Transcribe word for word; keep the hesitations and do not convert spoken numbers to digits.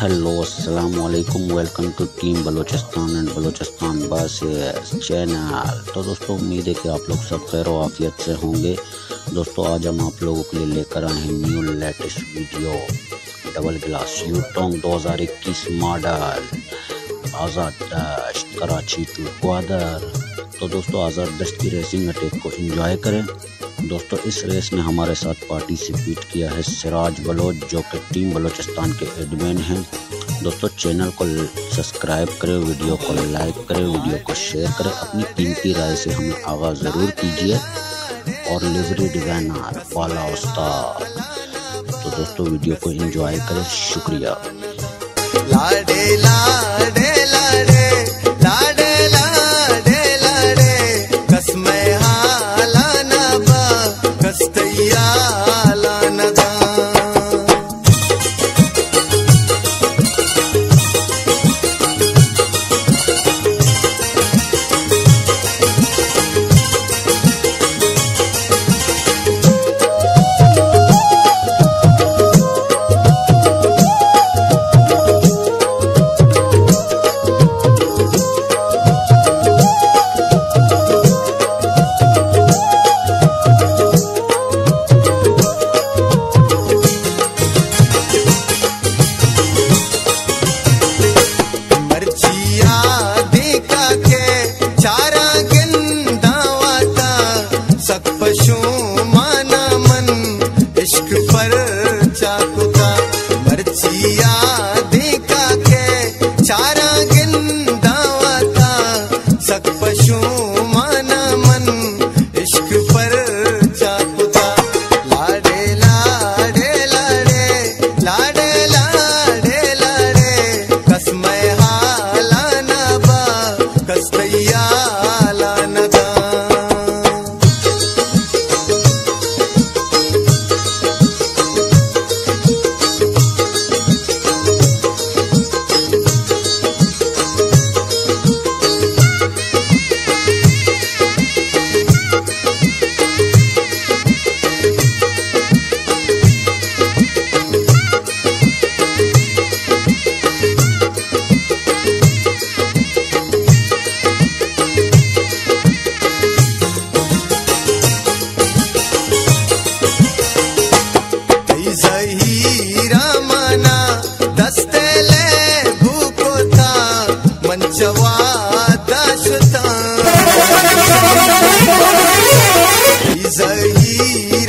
Hello अस्सलाम वालेकुम, welcome to team Balochistan and Balochistan bus channel. तो दोस्तों, उम्मीद है कि आप लोग सब खैर व आफियत से होंगे। दोस्तों, आज हम आप लोगों के लिए लेकर आए हैं new latest video double glass Yutong दो हज़ार इक्कीस model Azad dust Karachi to Gwadar. तो दोस्तों, आज़ाद डस्ट की रेसिंग अटैक को एंजॉय करें। दोस्तों, इस रेस में हमारे साथ पार्टिसिपेट किया है सिराज बलोच, जो कि टीम बलोचिस्तान के एडमिन हैं। दोस्तों, चैनल को सब्सक्राइब करें, वीडियो को लाइक करें, वीडियो को शेयर करें, अपनी कीमती राय से हमें आगाज़ ज़रूर कीजिए। और लिवरी डिज़ाइनर वाला उस्ताद। तो दोस्तों, वीडियो को एंजॉय करें। शुक्रिया। लाडे लाडे लाडे लाडे लाडे लाडे कसमे हाला नबा कस्तैया लानदा। पशु माना मन इश्क पर चाकुता मर्चिया देखा के चारा गिंदावता सक पशु माना मन इश्क पर चाकुता। लाडे लाडे लाडे लाडे लाडे लाडे कसमे हाला नबा कस्तैया लानदा। हीरा दस्ते ले भूको था मंचवा दाशता।